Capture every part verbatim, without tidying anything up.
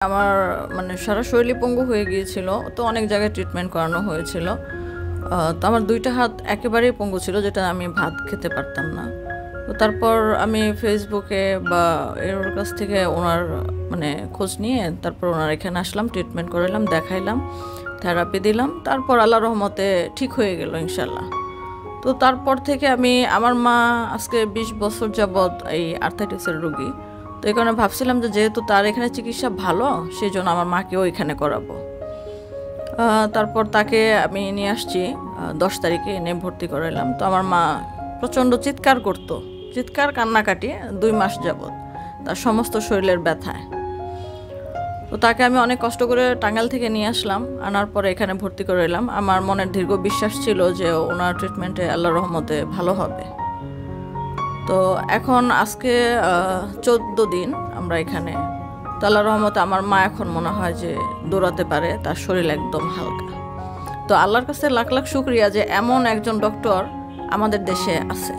আমার মানে সারা শরীরই পঙ্গু হয়ে গিয়েছিল, তো অনেক জায়গায় ট্রিটমেন্ট করানো হয়েছিল। তো আমার দুইটা হাত একেবারেই পঙ্গু ছিল, যেটা আমি ভাত খেতে পারতাম না। তো তারপর আমি ফেসবুকে বা এর কাছ থেকে ওনার মানে খোঁজ নিয়ে তারপর ওনার এখানে আসলাম, ট্রিটমেন্ট করালাম, দেখাইলাম, থেরাপি দিলাম। তারপর আল্লাহ রহমতে ঠিক হয়ে গেল ইনশাল্লাহ। তো তারপর থেকে আমি আমার মা আজকে বিশ বছর যাবৎ এই আর্থাইটিসের রোগী। তো এই কারণে ভাবছিলাম যে যেহেতু তার এখানে চিকিৎসা ভালো, সেই জন্য আমার মাকেও এখানে করাবো। তারপর তাকে আমি নিয়ে আসছি, দশ তারিখে এনে ভর্তি করালাম। তো আমার মা প্রচণ্ড চিৎকার করতো, চিৎকার কান্নাকাটি দুই মাস যাবৎ, তার সমস্ত শরীরের ব্যথায়। তো তাকে আমি অনেক কষ্ট করে টাঙ্গাইল থেকে নিয়ে আসলাম, আনার পরে এখানে ভর্তি করে এলাম। আমার মনের দীর্ঘ বিশ্বাস ছিল যে ওনার ট্রিটমেন্টে আল্লাহর রহমতে ভালো হবে। তো এখন আজকে চোদ্দ দিন আমরা এখানে। তো আল্লাহর রহমতে আমার মা এখন মনে হয় যে দৌড়াতে পারে, তার শরীর একদম হালকা। তো আল্লাহর কাছে লাখ লাখ শুকরিয়া যে এমন একজন ডক্টর আমাদের দেশে আছে।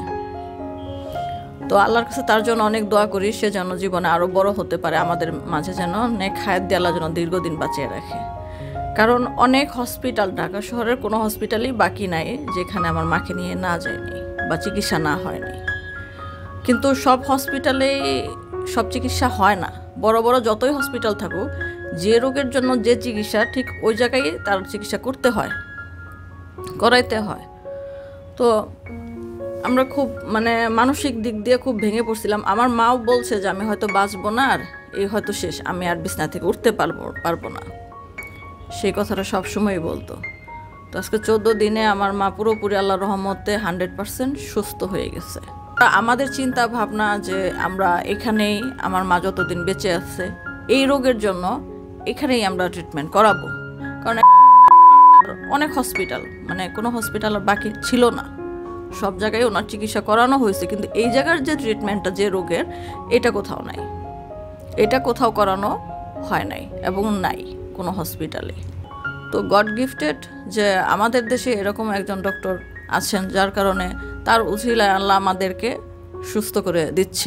তো আল্লাহর কাছে তার জন্য অনেক দোয়া করি, সে যেন জীবনে আরও বড় হতে পারে, আমাদের মাঝে যেন নেক হায়াত দিয়ে আল্লাহ যেন দীর্ঘদিন বাঁচিয়ে রাখে। কারণ অনেক হসপিটাল, ঢাকা শহরের কোনো হসপিটালই বাকি নাই যেখানে আমার মাকে নিয়ে না যায়নি বা চিকিৎসা না হয়নি। কিন্তু সব হসপিটালেই সব চিকিৎসা হয় না। বড় বড় যতই হসপিটাল থাকুক, যে রোগের জন্য যে চিকিৎসা, ঠিক ওই জায়গায় তার চিকিৎসা করতে হয়, করাইতে হয়। তো আমরা খুব মানে মানসিক দিক দিয়ে খুব ভেঙে পড়ছিলাম। আমার মাও বলছে যে আমি হয়তো বাঁচবো না, আর এই হয়তো শেষ, আমি আর বিছনা থেকে উঠতে পারবো পারবো না, সেই কথাটা সবসময়ই বলতো। তো আজকে চোদ্দো দিনে আমার মা পুরোপুরি আল্লাহর রহমতে হান্ড্রেড পারসেন্ট সুস্থ হয়ে গেছে। আমাদের চিন্তা ভাবনা যে আমরা এখানেই, আমার মা যতদিন বেঁচে আছে এই রোগের জন্য এখানেই আমরা ট্রিটমেন্ট করাবো। কারণ অনেক হসপিটাল, মানে কোনো হসপিটাল বাকি ছিল না, সব জায়গায় ওনার চিকিৎসা করানো হয়েছে, কিন্তু এই জায়গার যে ট্রিটমেন্টটা যে রোগের, এটা কোথাও নাই, এটা কোথাও করানো হয় নাই এবং নাই কোনো হসপিটালে। তো গড গিফটেড যে আমাদের দেশে এরকম একজন ডক্টর আছেন, যার কারণে তার উছিলায় আল্লাহ আমাদেরকে সুস্থ করে দিচ্ছে।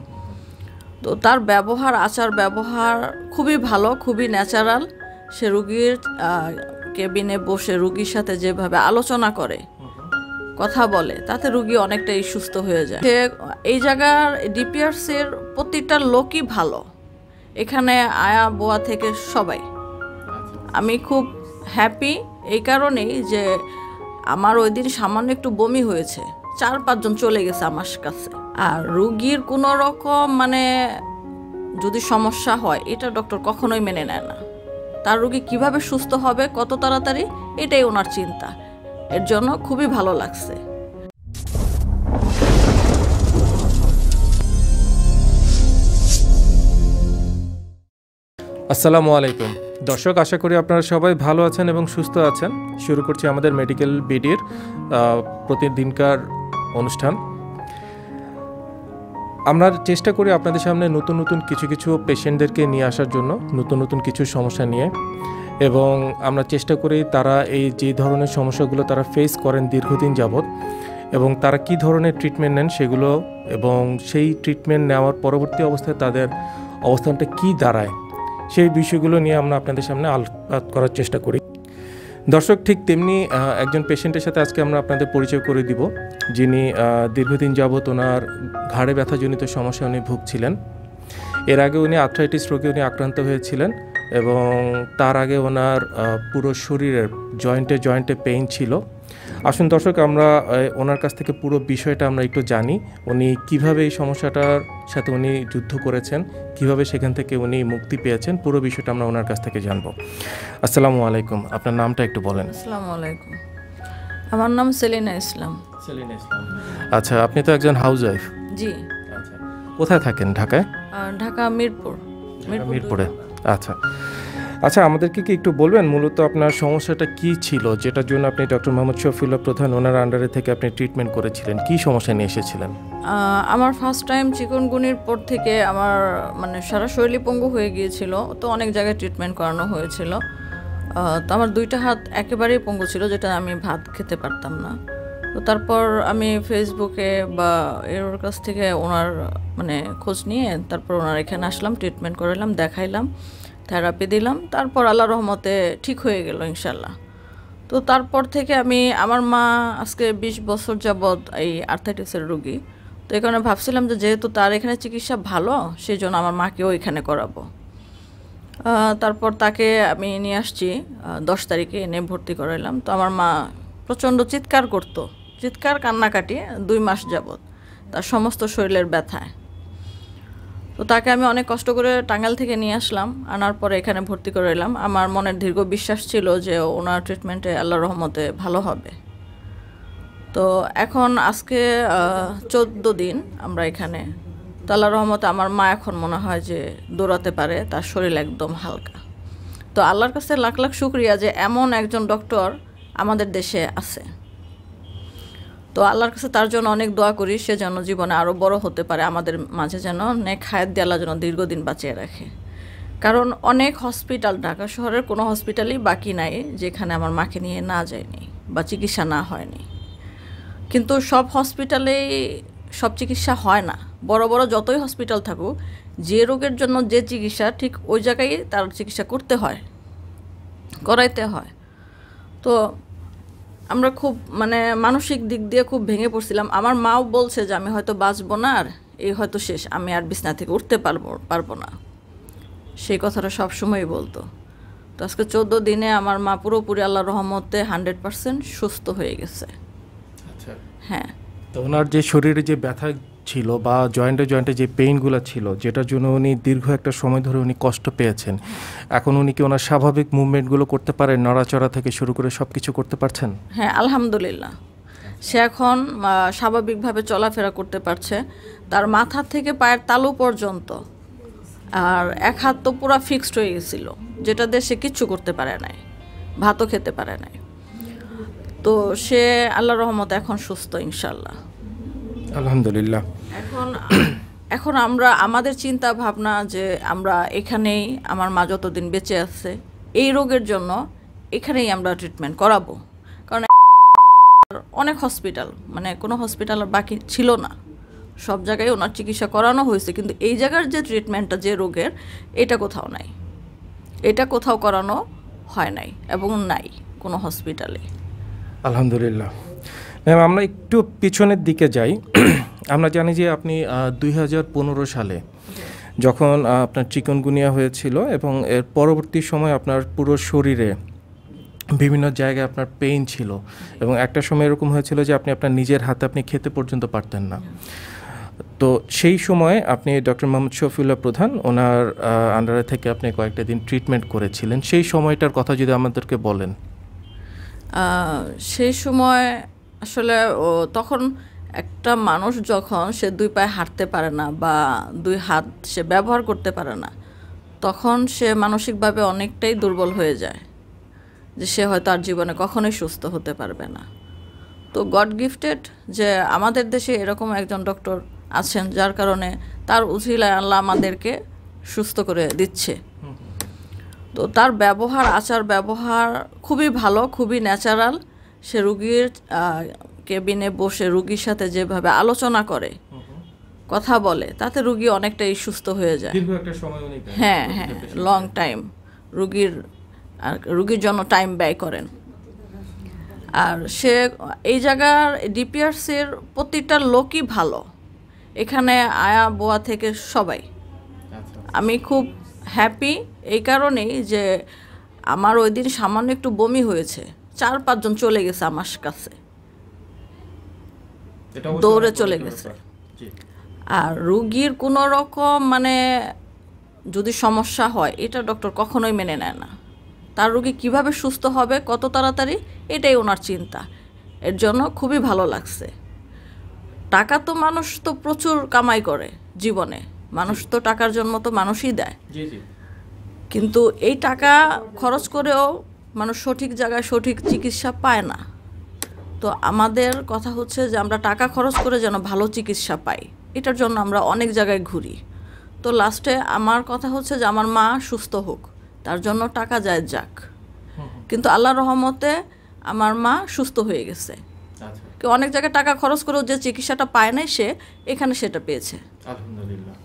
তো তার ব্যবহার, আচার ব্যবহার খুবই ভালো, খুবই ন্যাচারাল। সে রুগীর কেবিনে বসে রুগীর সাথে যেভাবে আলোচনা করে, কথা বলে, তাতে রুগী অনেকটাই সুস্থ হয়ে যায়। সে এই জায়গার ডিপিআরসির প্রতিটা লোকই ভালো, এখানে আয়া বোয়া থেকে সবাই। আমি খুব হ্যাপি এই কারণেই যে আমার ওই দিন সামান্য একটু বমি হয়েছে, চার পাঁচজন চলে গেছে আমার কাছে। আর রুগীর কোনো রকম মানে যদি সমস্যা হয়, এটা ডক্টর কখনোই মেনে নেয় না। তার রুগী কিভাবে সুস্থ হবে কত তাড়াতাড়ি, এটাই ওনার চিন্তা। এর জন্য খুবই ভালো লাগছে। আসসালামু আলাইকুম দর্শক, আশা করি আপনারা সবাই ভালো আছেন এবং সুস্থ আছেন। শুরু করছি আমাদের মেডিকেল বিডির প্রতিদিনকার অনুষ্ঠান। আমরা চেষ্টা করি আপনাদের সামনে নতুন নতুন কিছু কিছু পেশেন্টদেরকে নিয়ে আসার জন্য, নতুন নতুন কিছু সমস্যা নিয়ে, এবং আমরা চেষ্টা করি তারা এই যে ধরনের সমস্যাগুলো তারা ফেস করেন দীর্ঘদিন যাবৎ, এবং তারা কি ধরনের ট্রিটমেন্ট নেন সেগুলো, এবং সেই ট্রিটমেন্ট নেওয়ার পরবর্তী অবস্থায় তাদের অবস্থানটা কি দাঁড়ায়, সেই বিষয়গুলো নিয়ে আমরা আপনাদের সামনে আলোচনা করার চেষ্টা করি। দর্শক, ঠিক তেমনি একজন পেশেন্টের সাথে আজকে আমরা আপনাদের পরিচয় করে দিব, যিনি দীর্ঘদিন যাবৎ ওনার ঘাড়ে ব্যথাজনিত সমস্যা উনি ভুগছিলেন। এর আগে উনি আর্থ্রাইটিস রোগে উনি আক্রান্ত হয়েছিলেন, এবং তার আগে ওনার পুরো শরীরের জয়েন্টে জয়েন্টে পেইন ছিল। আসুন দর্শক, আমরা ওনার কাছ থেকে পুরো বিষয়টা আমরা একটু জানি, উনি কিভাবে এই সমস্যাটার সাথে উনি যুদ্ধ করেছেন, কিভাবে সেখান থেকে উনি মুক্তি পেয়েছেন, পুরো বিষয়টা আমরা ওনার কাছ থেকে জানবো। আসসালামু আলাইকুম, আপনার নামটা একটু বলেন। আসসালামু আলাইকুম, আমার নাম সেলিনা ইসলাম। সেলিনা ইসলাম, আচ্ছা, আপনি তো একজন হাউস ওয়াইফ? জি। আচ্ছা, কোথায় থাকেন? ঢাকায়? ঢাকা মিরপুর। মিরপুরে, আচ্ছা আচ্ছা আমাদেরকে কি একটু বলবেন মূলত আপনার সমস্যাটা কি ছিল, যেটার জন্য আপনি ডক্টর মোহাম্মদ শফিউল্লাহ প্রধান ওনার আন্ডারে থেকে আপনি ট্রিটমেন্ট করেছিলেন? কি সমস্যা নিয়ে এসেছিলেন? আমার ফার্স্ট টাইম চিকনগুনির পর থেকে আমার মানে সারা শরীরই পঙ্গু হয়ে গিয়েছিল, তো অনেক জায়গায় ট্রিটমেন্ট করানো হয়েছিল। তো আমার দুইটা হাত একেবারেই পঙ্গু ছিল, যেটা আমি ভাত খেতে পারতাম না। তো তারপর আমি ফেসবুকে বা এর কাছ থেকে ওনার মানে খোঁজ নিয়ে তারপর ওনার এখানে আসলাম, ট্রিটমেন্ট করালাম, দেখাইলাম, থেরাপি দিলাম, তারপর আল্লাহর রহমতে ঠিক হয়ে গেল ইনশাল্লাহ। তো তারপর থেকে আমি, আমার মা আজকে বিশ বছর যাবৎ এই আর্থাইটিসের রোগী, তো এই কারণে ভাবছিলাম যে যেহেতু তার এখানে চিকিৎসা ভালো, সেই জন্য আমার মাকেও এখানে করাবো। তারপর তাকে আমি নিয়ে আসছি দশ তারিখে, এনে ভর্তি করাইলাম। তো আমার মা প্রচণ্ড চিৎকার করতো, চিৎকার কান্নাকাটি দুই মাস যাবৎ তার সমস্ত শরীরের ব্যথায়। তো তাকে আমি অনেক কষ্ট করে টাঙ্গাইল থেকে নিয়ে আসলাম, আনার পরে এখানে ভর্তি করে এলাম। আমার মনের দীর্ঘ বিশ্বাস ছিল যে ওনার ট্রিটমেন্টে আল্লাহর রহমতে ভালো হবে। তো এখন আজকে চোদ্দো দিন আমরা এখানে, তো আল্লাহর রহমতে আমার মা এখন মনে হয় যে দৌড়াতে পারে, তার শরীর একদম হালকা। তো আল্লাহর কাছে লাখ লাখ শুকরিয়া যে এমন একজন ডক্টর আমাদের দেশে আছে। তো আল্লাহর কাছে তার জন্য অনেক দোয়া করি, সে যেন জীবনে আরও বড় হতে পারে, আমাদের মাঝে যেন নেক হায়াত দিয়ে আল্লাহ যেন দীর্ঘদিন বাঁচিয়ে রাখে। কারণ অনেক হসপিটাল, ঢাকা শহরের কোনো হসপিটালই বাকি নাই যেখানে আমার মাকে নিয়ে না যায়নি বা চিকিৎসা না হয়নি। কিন্তু সব হসপিটালেই সব চিকিৎসা হয় না। বড় বড় যতই হসপিটাল থাকুক, যে রোগের জন্য যে চিকিৎসা, ঠিক ওই জায়গায় তার চিকিৎসা করতে হয়, করাইতে হয়। তো আমরা খুব মানে মানসিক দিক দিয়ে খুব ভেঙে পড়ছিলাম। আমার মাও বলছে যে আমি হয়তো বাঁচবো না, আর এই হয়তো শেষ, আমি আর বিছনা থেকে উঠতে পারবো পারবো না, সেই কথাটা সবসময়ই বলতো। তো আজকে চোদ্দো দিনে আমার মা পুরোপুরি আল্লাহর রহমতে হান্ড্রেড পার্সেন্ট সুস্থ হয়ে গেছে। আচ্ছা, হ্যাঁ। তো ওনার যে শরীরে যে ব্যথা ছিল বা জয়েন্টে জয়েন্টে যে পেইনগুলো ছিল, যেটার জন্য উনি দীর্ঘ একটা সময় ধরে উনি কষ্ট পেয়েছেন, এখন উনি কি ওনার স্বাভাবিক মুভমেন্টগুলো করতে পারেন, নড়াচড়া থেকে শুরু করে সব কিছু করতে পারছেন? হ্যাঁ, আলহামদুলিল্লাহ, সে এখন স্বাভাবিকভাবে চলাফেরা করতে পারছে। তার মাথা থেকে পায়ের তালু পর্যন্ত, আর এক হাত তো পুরো ফিক্সড হয়ে গেছিলো, যেটা দিয়ে সে কিচ্ছু করতে পারে নাই, ভাতও খেতে পারে নাই। তো সে আল্লাহর রহমতে এখন সুস্থ ইনশাল্লাহ, আলহামদুলিল্লাহ। এখন এখন আমরা আমাদের চিন্তা ভাবনা যে আমরা এখানেই, আমার মা যতদিন বেঁচে আছে এই রোগের জন্য এখানেই আমরা ট্রিটমেন্ট করাবো। কারণ অনেক হসপিটাল, মানে কোনো হসপিটাল আর বাকি ছিল না, সব জায়গায় ওনার চিকিৎসা করানো হয়েছে, কিন্তু এই জায়গার যে ট্রিটমেন্টটা যে রোগের, এটা কোথাও নাই, এটা কোথাও করানো হয় নাই এবং নাই কোনো হসপিটালে। আলহামদুলিল্লাহ। ম্যাম, আমরা একটু পিছনের দিকে যাই। আমরা জানি যে আপনি দুই হাজার পনেরো সালে যখন আপনার চিকনগুনিয়া হয়েছিল এবং এর পরবর্তী সময় আপনার পুরো শরীরে বিভিন্ন জায়গায় আপনার পেইন ছিল, এবং একটা সময় এরকম হয়েছিল যে আপনি আপনার নিজের হাতে আপনি খেতে পর্যন্ত পারতেন না। তো সেই সময় আপনি ডক্টর মোহাম্মদ শফিউল্লাহ প্রধান, ওনার আন্ডারে থেকে আপনি কয়েকটা দিন ট্রিটমেন্ট করেছিলেন। সেই সময়টার কথা যদি আমাদেরকে বলেন। সেই সময় আসলে ও তখন একটা মানুষ যখন সে দুই পায়ে হাঁটতে পারে না বা দুই হাত সে ব্যবহার করতে পারে না, তখন সে মানসিকভাবে অনেকটাই দুর্বল হয়ে যায়, যে সে হয়তো আর জীবনে কখনোই সুস্থ হতে পারবে না। তো গড গিফটেড যে আমাদের দেশে এরকম একজন ডক্টর আছেন, যার কারণে তার উছিলায় আল্লাহ আমাদেরকে সুস্থ করে দিচ্ছে। তো তার ব্যবহার, আচার ব্যবহার খুবই ভালো, খুবই ন্যাচারাল। সে রুগীর কেবিনে বসে রুগীর সাথে যেভাবে আলোচনা করে, কথা বলে, তাতে রুগী অনেকটাই সুস্থ হয়ে যায়। হ্যাঁ হ্যাঁ, লং টাইম রুগীর রুগীর জন্য টাইম ব্যয় করেন। আর সে এই জায়গার ডিপিআরসির প্রতিটা লোকই ভালো, এখানে আয়া বোয়া থেকে সবাই। আমি খুব হ্যাপি এই কারণেই যে আমার ওই দিন সামান্য একটু বমি হয়েছে, চার পাঁচজন চলে গেছে আমার কাছে, দৌড়ে চলে গেছে। আর রুগীর কোনো রকম মানে যদি সমস্যা হয়, এটা ডক্টর কখনোই মেনে নেয় না। তার রুগী কিভাবে সুস্থ হবে কত তাড়াতাড়ি, এটাই ওনার চিন্তা। এর জন্য খুবই ভালো লাগছে। টাকা তো মানুষ তো প্রচুর কামাই করে জীবনে, মানুষ তো টাকার জন্য তো মানুষই দেয়, কিন্তু এই টাকা খরচ করেও মানুষ সঠিক জায়গায় সঠিক চিকিৎসা পায় না। তো আমাদের কথা হচ্ছে যে আমরা টাকা খরচ করে যেন ভালো চিকিৎসা পাই, এটার জন্য আমরা অনেক জায়গায় ঘুরি। তো লাস্টে আমার কথা হচ্ছে যে আমার মা সুস্থ হোক, তার জন্য টাকা যায় যাক, কিন্তু আল্লাহর রহমতে আমার মা সুস্থ হয়ে গেছে। কেউ অনেক জায়গায় টাকা খরচ করেও যে চিকিৎসাটা পায় নাই, সে এখানে সেটা পেয়েছে। আলহামদুলিল্লাহ।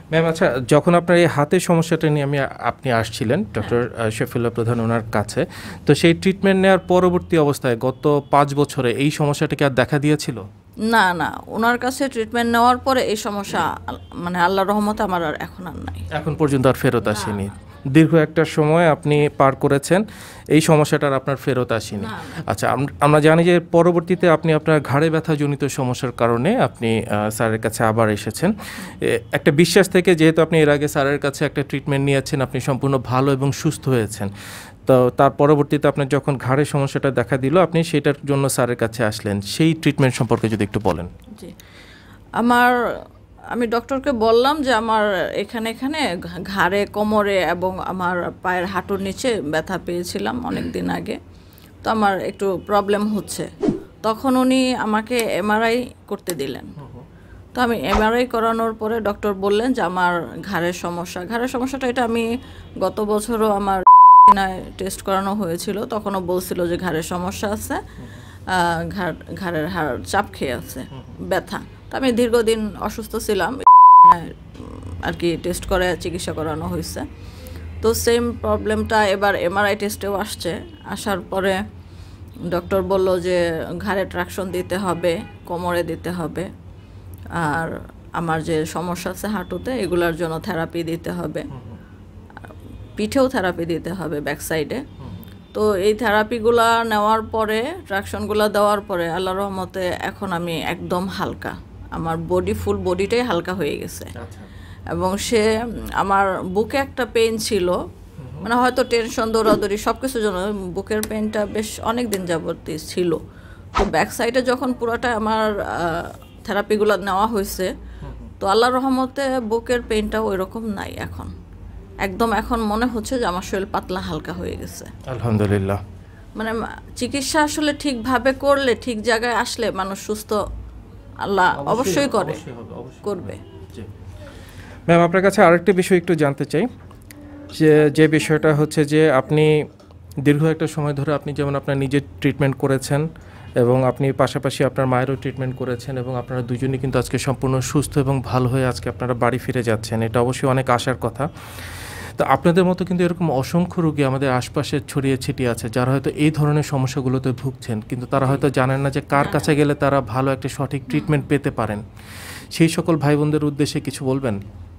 ম্যাম আচ্ছা, যখন আপনার এই হাতের সমস্যাটা নিয়ে আমি আপনি আসছিলেন ডক্টর শফিউল্লাহ প্রধান ওনার কাছে, তো সেই ট্রিটমেন্ট নেওয়ার পরবর্তী অবস্থায় গত পাঁচ বছরে এই সমস্যাটা কি আর দেখা দিয়েছিল? না না, ওনার কাছে ট্রিটমেন্ট নেওয়ার পরে এই সমস্যা আল- মানে আল্লাহর রহমতে আমার আর এখন আর নাই। এখন পর্যন্ত আর ফেরত আসেনি? দীর্ঘ একটা সময় আপনি পার করেছেন, এই সমস্যাটার আপনার ফেরত আসেনি। না, আচ্ছা, আম- আমরা জানি যে পরবর্তীতে আপনি আপনার ঘাড়ে ব্যথাজনিত সমস্যার কারণে আপনি আহ, স্যারের কাছে আবার এসেছেন। এ, একটা বিশ্বাস থেকে, যেহেতু আপনি এর আগে স্যারের কাছে একটা ট্রিটমেন্ট নিয়েছেন, আপনি সম্পূর্ণ ভালো এবং সুস্থ হয়েছেন, তো তার পরবর্তীতে আপনার যখন ঘাড়ের সমস্যাটা দেখা দিল, আপনি সেটার জন্য স্যারের কাছে আসলেন। সেই ট্রিটমেন্ট সম্পর্কে যদি একটু বলেন। জি, আমার আমি ডক্টরকে বললাম যে আমার এখানে এখানে ঘা- ঘাড়ে, কোমরে এবং আমার পায়ের হাঁটুর নিচে ব্যথা পেয়েছিলাম অনেক দিন আগে, তো আমার একটু প্রবলেম হচ্ছে। তখন উনি আমাকে এমআরআই করতে দিলেন। তো আমি এমআরআই করানোর পরে ডক্টর বললেন যে আমার ঘাড়ের সমস্যা ঘাড়ের সমস্যাটা এটা আমি গত বছরও আমার টেস্ট করানো হয়েছিল, তখনও বলছিল যে ঘাড়ের সমস্যা আছে, আহ, ঘাড় ঘাড়ের হাড় চাপ খেয়ে আছে, ব্যথা। তো আমি দীর্ঘদিন অসুস্থ ছিলাম, আর কি টেস্ট করে চিকিৎসা করানো হয়েছে। তো সেম প্রবলেমটা এবার এমআরআই টেস্টেও আসছে। আসার পরে ডক্টর বলল যে ঘাড়ে ট্রাকশন দিতে হবে, কোমরে দিতে হবে, আর আমার যে সমস্যা আছে হাঁটুতে এগুলোর জন্য থেরাপি দিতে হবে, পিঠেও থেরাপি দিতে হবে ব্যাক সাইডে। তো এই থেরাপিগুলা নেওয়ার পরে, ট্রাকশনগুলো দেওয়ার পরে আল্লাহর রহমতে এখন আমি একদম হালকা, আমার বডি ফুল বডিটাই হালকা হয়ে গেছে। এবং সে আমার বুকে একটা পেইন ছিল, মানে হয়তো টেনশন, দৌড়াদৌড়ি সব কিছুর জন্য বুকের পেইনটা বেশ অনেক দিন যাবত ছিল। তো ব্যাক সাইডে যখন পুরোটা আমার থেরাপিগুলো নেওয়া হয়েছে, তো আল্লাহর রহমতে বুকের পেইনটা ওই রকম নাই এখন, একদম এখন মনে হচ্ছে যে আমার শরীর পাতলা হালকা হয়ে গেছে। আলহামদুলিল্লাহ। মানে চিকিৎসা আসলে ঠিকভাবে করলে, ঠিক জায়গায় আসলে মানুষ সুস্থ আল্লাহ অবশ্যই করে করবে। ম্যাম আপনার কাছে আরেকটা বিষয় একটু জানতে চাই, যে যে বিষয়টা হচ্ছে যে আপনি দীর্ঘ একটা সময় ধরে আপনি যেমন আপনার নিজের ট্রিটমেন্ট করেছেন এবং আপনি পাশাপাশি আপনার মায়েরও ট্রিটমেন্ট করেছেন, এবং আপনারা দুজনেই কিন্তু আজকে সম্পূর্ণ সুস্থ এবং ভালো হয়ে আজকে আপনারা বাড়ি ফিরে যাচ্ছেন, এটা অবশ্যই অনেক আশার কথা। তো আপনাদের মতো কিন্তু এরকম অসংখ্য রোগী আমাদের আশপাশে ছড়িয়ে ছিটিয়ে আছে, যারা হয়তো এই ধরনের সমস্যাগুলোতে ভুগছেন, কিন্তু তারা হয়তো জানেন না যে কার কাছে গেলে তারা ভালো একটা সঠিক ট্রিটমেন্ট পেতে পারেন। সেই সকল ভাই বোনদের উদ্দেশ্যে কিছু বলবেন?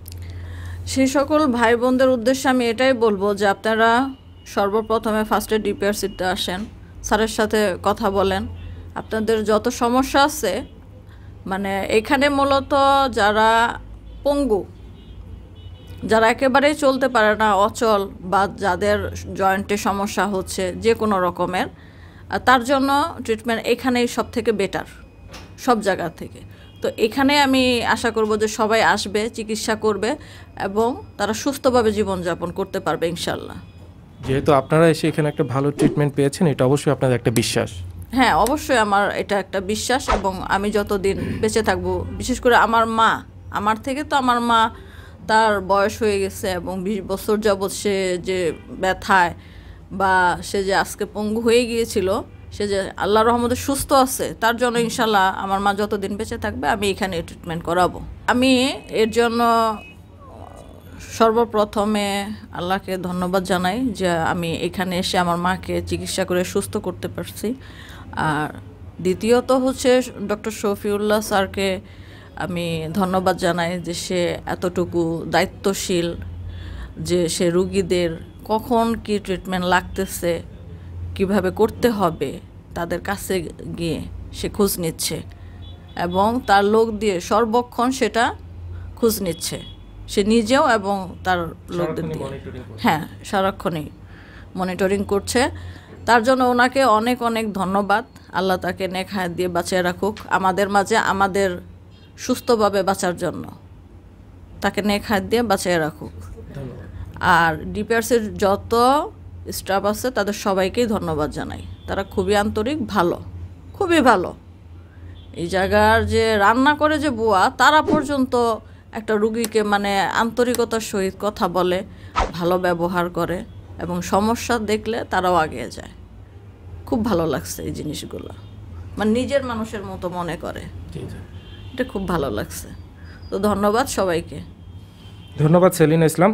সেই সকল ভাই বোনদের উদ্দেশ্যে আমি এটাই বলবো যে আপনারা সর্বপ্রথমে ফার্স্টে ডিপিআরসিতে আসেন, স্যারের সাথে কথা বলেন, আপনাদের যত সমস্যা আছে, মানে এখানে মূলত যারা পঙ্গু, যারা একেবারেই চলতে পারে না, অচল, বা যাদের জয়েন্টে সমস্যা হচ্ছে যে কোনো রকমের, আর তার জন্য ট্রিটমেন্ট এখানেই সব থেকে বেটার সব জায়গা থেকে। তো এখানে আমি আশা করব যে সবাই আসবে, চিকিৎসা করবে এবং তারা সুস্থভাবে জীবনযাপন করতে পারবে ইনশাল্লাহ। যেহেতু আপনারা এসে এখানে একটা ভালো ট্রিটমেন্ট পেয়েছেন, এটা অবশ্যই আপনাদের একটা বিশ্বাস। হ্যাঁ, অবশ্যই আমার এটা একটা বিশ্বাস, এবং আমি যতদিন বেঁচে থাকবো, বিশেষ করে আমার মা, আমার থেকে তো আমার মা, তার বয়স হয়ে গেছে এবং বিশ বছর যাবৎ সে যে ব্যথায়, বা সে যে আজকে পঙ্গু হয়ে গিয়েছিল, সে যে আল্লাহর রহমতে সুস্থ আছে, তার জন্য ইনশাল্লাহ আমার মা যতদিন বেঁচে থাকবে আমি এখানে ট্রিটমেন্ট করাবো। আমি এর জন্য সর্বপ্রথমে আল্লাহকে ধন্যবাদ জানাই যে আমি এখানে এসে আমার মাকে চিকিৎসা করে সুস্থ করতে পারছি। আর দ্বিতীয়ত হচ্ছে ডক্টর শফিউল্লাহ স্যারকে আমি ধন্যবাদ জানাই যে সে এতটুকু দায়িত্বশীল, যে সে রুগীদের কখন কি ট্রিটমেন্ট লাগতেছে, কিভাবে করতে হবে, তাদের কাছে গিয়ে সে খোঁজ নিচ্ছে এবং তার লোক দিয়ে সর্বক্ষণ সেটা খোঁজ নিচ্ছে, সে নিজেও এবং তার লোকদের দিয়ে, হ্যাঁ সারাক্ষণই মনিটরিং করছে। তার জন্য ওনাকে অনেক অনেক ধন্যবাদ। আল্লাহ তাকে নেক হায়াত দিয়ে বাঁচিয়ে রাখুক আমাদের মাঝে, আমাদের সুস্থভাবে বাঁচার জন্য তাকে নেক হায়াত দিয়ে বাঁচিয়ে রাখুক। আর ডিপিআরসির যত স্টাফ আছে তাদের সবাইকেই ধন্যবাদ জানাই, তারা খুবই আন্তরিক, ভালো, খুবই ভালো। এই জায়গার যে রান্না করে যে বুয়া, তারা পর্যন্ত একটা রুগীকে মানে আন্তরিকতার সহিত কথা বলে, ভালো ব্যবহার করে এবং সমস্যা দেখলে তারাও এগিয়ে যায়। খুব ভালো লাগছে এই জিনিসগুলো, মানে নিজের মানুষের মতো মনে করে, এটা খুব ভালো লাগছে। তো ধন্যবাদ সবাইকে। ধন্যবাদ সেলিনা ইসলাম।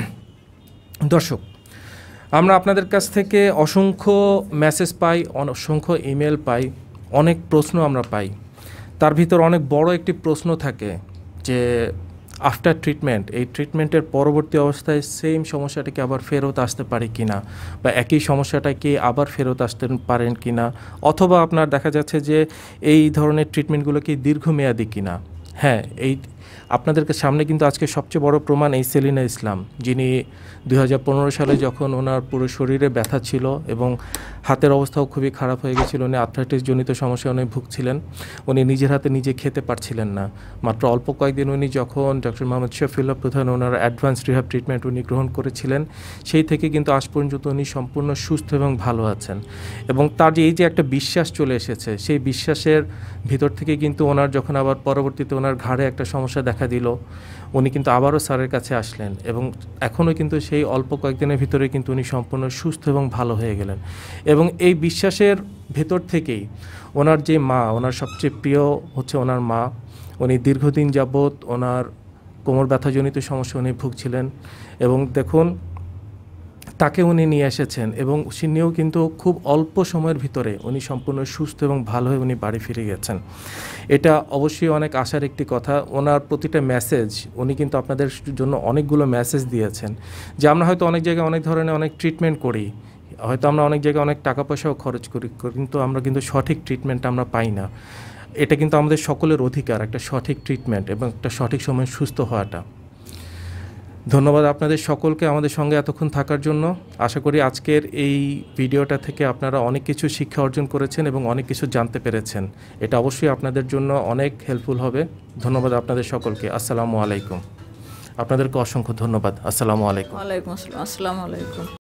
দর্শক, আমরা আপনাদের কাছ থেকে অসংখ্য মেসেজ পাই, অসংখ্য ইমেল পাই, অনেক প্রশ্ন আমরা পাই। তার ভিতর অনেক বড় একটি প্রশ্ন থাকে যে আফটার ট্রিটমেন্ট, এই ট্রিটমেন্টের পরবর্তী অবস্থায় সেম সমস্যাটা কি আবার ফেরত আসতে পারে কি না, বা একই সমস্যাটা কি আবার ফেরত আসতে পারেন কি না, অথবা আপনার দেখা যাচ্ছে যে এই ধরনের ট্রিটমেন্টগুলো কি দীর্ঘমেয়াদী কি না। হ্যাঁ, এই আপনাদেরকে সামনে কিন্তু আজকে সবচেয়ে বড় প্রমাণ এই সেলিনা ইসলাম, যিনি দুই হাজার পনেরো সালে যখন ওনার পুরো শরীরে ব্যথা ছিল এবং হাতের অবস্থাও খুবই খারাপ হয়ে গেছিলো, উনি আর্থ্রাইটিস জনিত সমস্যা উনি ভুগছিলেন, উনি নিজের হাতে নিজে খেতে পারছিলেন না। মাত্র অল্প কয়েকদিন উনি যখন ডক্টর মোহাম্মদ শফিউল্লাহ প্রধান ওনার অ্যাডভান্স রিহাব ট্রিটমেন্ট উনি গ্রহণ করেছিলেন, সেই থেকে কিন্তু আজ পর্যন্ত উনি সম্পূর্ণ সুস্থ এবং ভালো আছেন। এবং তার যে এই যে একটা বিশ্বাস চলে এসেছে, সেই বিশ্বাসের ভিতর থেকে কিন্তু ওনার যখন আবার পরবর্তীতে ওনার ঘাড়ে একটা সমস্যা দেখা দিল, উনি কিন্তু আবারও স্যারের কাছে আসলেন এবং এখনও কিন্তু সেই অল্প কয়েকদিনের ভিতরে কিন্তু উনি সম্পূর্ণ সুস্থ এবং ভালো হয়ে গেলেন। এবং এই বিশ্বাসের ভেতর থেকেই ওনার যে মা, ওনার সবচেয়ে প্রিয় হচ্ছে ওনার মা, উনি দীর্ঘদিন যাবৎ ওনার কোমর ব্যথাজনিত সমস্যা উনি ভুগছিলেন এবং দেখুন তাকে উনি নিয়ে এসেছেন এবং তিনিও কিন্তু খুব অল্প সময়ের ভিতরে উনি সম্পূর্ণ সুস্থ এবং ভালো হয়ে উনি বাড়ি ফিরে গেছেন। এটা অবশ্যই অনেক আশার একটি কথা। ওনার প্রতিটা মেসেজ, উনি কিন্তু আপনাদের জন্য অনেকগুলো মেসেজ দিয়েছেন যে আমরা হয়তো অনেক জায়গায় অনেক ধরনের অনেক ট্রিটমেন্ট করি, হয়তো আমরা অনেক জায়গায় অনেক টাকা পয়সাও খরচ করি, কিন্তু আমরা কিন্তু সঠিক ট্রিটমেন্ট আমরা পাই না। এটা কিন্তু আমাদের সকলের অধিকার, একটা সঠিক ট্রিটমেন্ট এবং একটা সঠিক সময়ে সুস্থ হওয়াটা। ধন্যবাদ আপনাদের সকলকে আমাদের সঙ্গে এতক্ষণ থাকার জন্য। আশা করি আজকের এই ভিডিওটা থেকে আপনারা অনেক কিছু শিক্ষা অর্জন করেছেন এবং অনেক কিছু জানতে পেরেছেন। এটা অবশ্যই আপনাদের জন্য অনেক হেল্পফুল হবে। ধন্যবাদ আপনাদের সকলকে। আসসালামু আলাইকুম। আপনাদেরকে অসংখ্য ধন্যবাদ। আসসালামু আলাইকুম। ওয়ালাইকুম আসসালাম। আসসালামু আলাইকুম।